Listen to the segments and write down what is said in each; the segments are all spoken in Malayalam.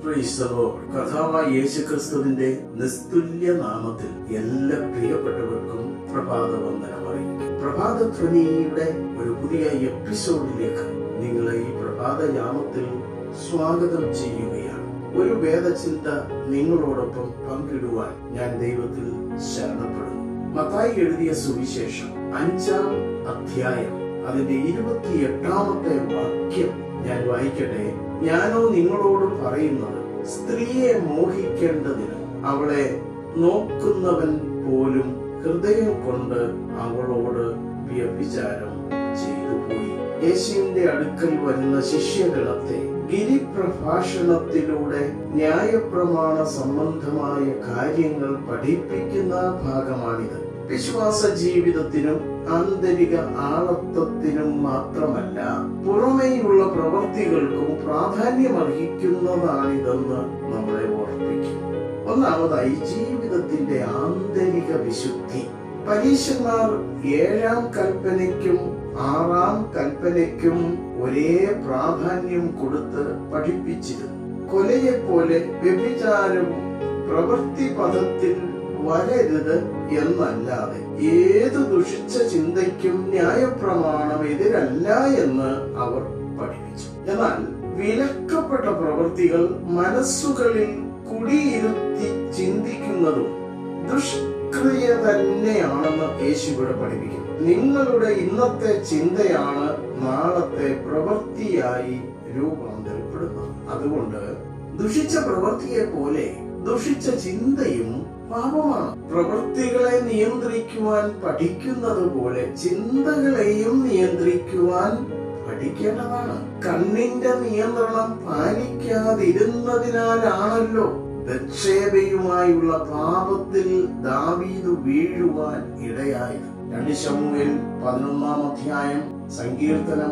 കർത്താവായ യേശുക്രിസ്തുവിന്റെ നിസ്തുല്യ നാമത്തിൽ എല്ലാ പ്രിയപ്പെട്ടവർക്കും പ്രഭാതവന്ദനം അറിയിക്കും. പ്രഭാതധ്വനിയുടെ ഒരു പുതിയ എപ്പിസോഡിലേക്ക് നിങ്ങളെ ഈ പ്രഭാതയാമത്തിൽ സ്വാഗതം ചെയ്യുകയാണ്. ഒരു വേദചിന്ത നിങ്ങളോടൊപ്പം പങ്കിടുവാൻ ഞാൻ ദൈവത്തിൽ ശരണപ്പെടുന്നു. മത്തായി എഴുതിയ സുവിശേഷം 5-ാം അധ്യായം അതിന്റെ 28-ാമത്തെ വാക്യം ഞാൻ വായിക്കട്ടെ. ഞാനോ നിങ്ങളോട് പറയുന്നത്, സ്ത്രീയെ മോഹിക്കേണ്ടതിന് അവളെ നോക്കുന്നവൻ പോലും ഹൃദയം കൊണ്ട് അവളോട് വ്യഭിചാരം ചെയ്തു പോയി. യേശുവിന്റെ അടുക്കൽ വരുന്ന ശിഷ്യഗണത്തെ ഗിരിപ്രഭാഷണത്തിലൂടെ ന്യായപ്രമാണ സംബന്ധമായ കാര്യങ്ങൾ പഠിപ്പിക്കുന്ന ഭാഗമാണിത്. വിശ്വാസ ജീവിതത്തിനും ആന്തരിക ആളത്വത്തിനും മാത്രമല്ല, പുറമേയുള്ള പ്രവൃത്തികൾക്കും പ്രാധാന്യമർഹിക്കുന്നതാണിതെന്ന് നമ്മളെ ഓർപ്പിക്കും. ഒന്നാമതായി, ജീവിതത്തിന്റെ ആന്തരിക വിശുദ്ധി. പരീശന്മാർ 7-ാം കൽപ്പനയ്ക്കും 6-ാം കൽപ്പനയ്ക്കും ഒരേ പ്രാധാന്യം കൊടുത്ത് പഠിപ്പിച്ചിരുന്നു. കൊലയെപ്പോലെ വ്യഭിചാരവും പ്രവൃത്തി പദത്തിൽ വരരുത് എന്നല്ലാതെ ഏതു ദുഷിച്ച ചിന്തയ്ക്കും ന്യായപ്രമാണം എതിരല്ല എന്ന് അവർ പഠിപ്പിച്ചു. എന്നാൽ വിലക്കപ്പെട്ട പ്രവൃത്തികൾ മനസ്സുകളിൽ കുടിയിരുത്തി ചിന്തിക്കുന്നതും ദുഷ്ക്രിയ തന്നെയാണെന്ന് യേശു ഇവിടെ പഠിപ്പിക്കുന്നു. നിങ്ങളുടെ ഇന്നത്തെ ചിന്തയാണ് നാളത്തെ പ്രവൃത്തിയായി രൂപാന്തരപ്പെടുന്നത്. അതുകൊണ്ട് ദുഷിച്ച പ്രവൃത്തിയെ പോലെ ദുഷിച്ച ചിന്തയും പാപമാണ്. പ്രവൃത്തികളെ നിയന്ത്രിക്കുവാൻ പഠിക്കുന്നത് പോലെ ചിന്തകളെയും നിയന്ത്രിക്കുവാൻ പഠിക്കേണ്ടതാണ്. കണ്ണിന്റെ നിയന്ത്രണം പാലിക്കാതിരുന്നതിനാലാണല്ലോ ബത്ശേബയുമായുള്ള പാപത്തിൽ ദാവീദ് വീഴുവാൻ ഇടയായത്. 2 ശമൂവേൽ 11-ാം അധ്യായം, സങ്കീർത്തനം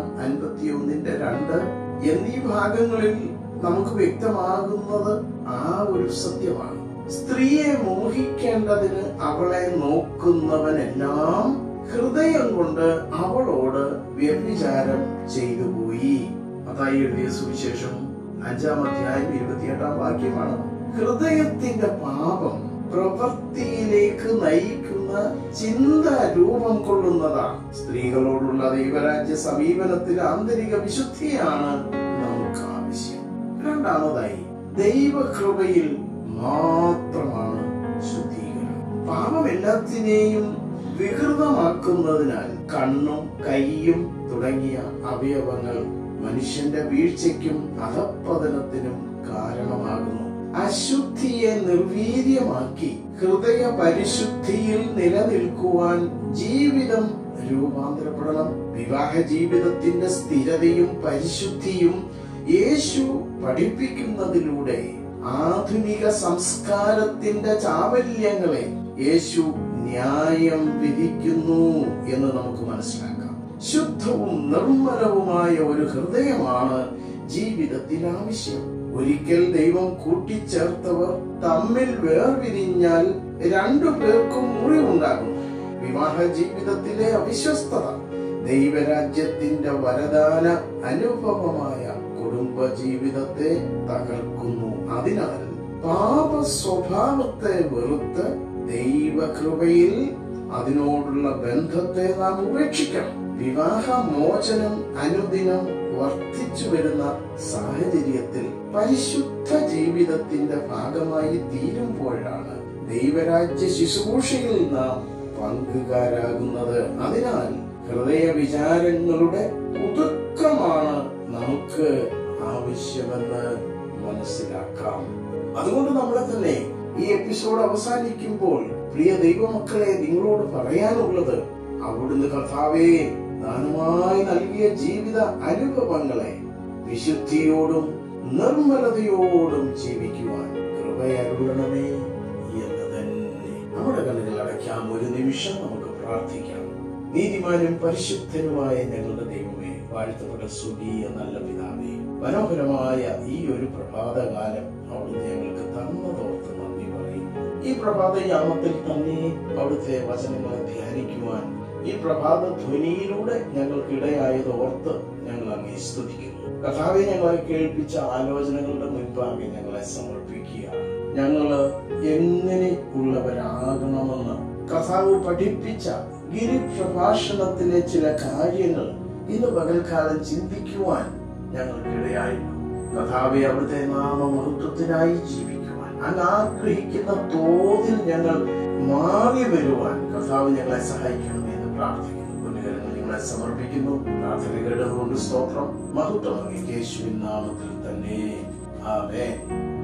51-2 എന്നീ ഭാഗങ്ങളിൽ നമുക്ക് വ്യക്തമാകുന്നത് ആ ഒരു സത്യമാണ്. സ്ത്രീയെ മോഹിക്കേണ്ടതിന് അവളെ നോക്കുന്നവനെല്ലാം ഹൃദയം കൊണ്ട് അവളോട് വ്യഭിചാരം ചെയ്തു പോയി. മത്തായി എഴുതിയ സുവിശേഷം 5-ാം അധ്യായം 28-ാം വാക്യമാണ്. ഹൃദയത്തിന്റെ പാപം പ്രവൃത്തിയിലേക്ക് നയിക്കുന്ന ചിന്ത രൂപം കൊള്ളുന്നതാണ്. സ്ത്രീകളോടുള്ള ദൈവരാജ്യ സമീപനത്തിൽ ആന്തരിക വിശുദ്ധിയാണ് നമുക്ക് ആവശ്യം. രണ്ടാമതായി, ദൈവകൃപയിൽ മാത്രമാണ് ശുദ്ധീകരണം. പാപം എല്ലാത്തിനെയും വികൃതമാക്കുന്നതിനാൽ കണ്ണും കൈയും തുടങ്ങിയ അവയവങ്ങൾ മനുഷ്യന്റെ വീഴ്ചയ്ക്കും അധപ്പതനത്തിനും കാരണമാകുന്നു. അശുദ്ധിയെ നിർവീര്യമാക്കി ഹൃദയ പരിശുദ്ധിയിൽ നിലനിൽക്കുവാൻ ജീവിതം രൂപാന്തരപ്പെടണം. വിവാഹ ജീവിതത്തിന്റെ സ്ഥിരതയും പരിശുദ്ധിയും യേശു പഠിപ്പിക്കുന്നതിലൂടെ ആധുനിക സംസ്കാരത്തിന്റെ ചാവല്യങ്ങളെ യേശു ന്യായം വിധിക്കുന്നു എന്ന് നമുക്ക് മനസ്സിലാക്കാം. ശുദ്ധവും നിർമ്മലവുമായ ഒരു ഹൃദയമാണ് ജീവിതത്തിൽ ആവശ്യം. ഒരിക്കൽ ദൈവം കൂട്ടിച്ചേർത്തവർ തമ്മിൽ വേർപിരിഞ്ഞാൽ 2 പേർക്കും മുറിവുണ്ടാകുന്നു. വിവാഹ ജീവിതത്തിലെ അവിശ്വസ്തത ദൈവരാജ്യത്തിന്റെ വരദാന അനുഭവമായ കുടുംബ ജീവിതത്തെ തകർക്കുന്നു. അതിനാൽ പാപ സ്വഭാവത്തെ വെറുത്ത് ദൈവകൃപയിൽ അതിനോടുള്ള ബന്ധത്തെ നാം ഉപേക്ഷിക്കണം. വിവാഹ മോചനം അനുദിനം വർദ്ധിച്ചു വരുന്ന സാഹചര്യത്തിൽ പരിശുദ്ധ ജീവിതത്തിന്റെ ഭാഗമായി തീരുമ്പോഴാണ് ദൈവരാജ്യ ശുശ്രൂഷയിൽ നാം പങ്കുകാരാകുന്നത്. അതിനാൽ ഹൃദയ വിചാരങ്ങളുടെ പുതുക്കമാണ് നമുക്ക് ആവശ്യമെന്ന് മനസ്സിലാക്കാം. അതുകൊണ്ട് നമ്മളെ തന്നെ ഈ എപ്പിസോഡ് അവസാനിക്കുമ്പോൾ പ്രിയ ദൈവമക്കളെ, നിങ്ങളോട് പറയാനുള്ളത്, അവിടുന്ന് കർത്താവേ ദാനമായി നൽകിയ ജീവിത അനുഭവങ്ങളെ വിശുദ്ധിയോടും നിർമ്മലതയോടും ജീവിക്കുവാൻ കൃപയരുളണമേ എന്ന് തന്നെ. നമ്മുടെ കണ്ണുകൾ അടയ്ക്കാം. ഒരു നിമിഷം നമുക്ക് പ്രാർത്ഥിക്കാം. നീതിമാനും പരിശുദ്ധനുമായ ഞങ്ങളുടെ ദൈവമേ, വാഴ്ത്തപ്പെട്ട സ്വർഗീയ നല്ല പിതാവേ, മനോഹരമായ ഈ ഒരു പ്രഭാതകാലം അവിടുന്ന് ഞങ്ങൾക്ക് തന്നതോർത്ത് നന്ദി പറയും. ഈ പ്രഭാതയാമത്തിൽ തന്നെ അവിടുത്തെ വചനങ്ങളെ ധ്യാനിക്കുവാൻ ഈ പ്രഭാത ധ്വനിയിലൂടെ ഞങ്ങൾക്കിടയായത് ഓർത്ത് ഞങ്ങൾ അങ്ങേ സ്തുതിക്കുന്നു. കർത്താവെ, ഞങ്ങളെ കേൾപ്പിച്ച ആലോചനകളുടെ മുൻപാകെ ഞങ്ങളെ സമർപ്പിക്കുക. ഞങ്ങള് എങ്ങനെ ഉള്ളവരാകണമെന്ന് കർത്താവ് പഠിപ്പിച്ച ഗിരിപ്രഭാഷണത്തിലെ ചില കാര്യങ്ങൾ ഇന്ന് പകൽക്കാലം ചിന്തിക്കുവാൻ ഞങ്ങൾക്കിടയായിരുന്നു. കർത്താവെ, അവിടുത്തെ നാമമഹത്വത്തിനായി ജീവിക്കുവാൻ അങ്ങ് ആഗ്രഹിക്കുന്ന തോതിൽ ഞങ്ങൾ മാറി വരുവാൻ കർത്താവ് ഞങ്ങളെ സഹായിക്കണമെന്ന് പ്രാർത്ഥിക്കുന്നു. പുണ്യകരങ്ങൾ നിങ്ങളെ സമർപ്പിക്കുന്നു. പ്രാർത്ഥന കേട്ടതുകൊണ്ട് സ്തോത്രം. മഹത്വം യേശുവിൻ നാമത്തിൽ തന്നെ. ആമേൻ.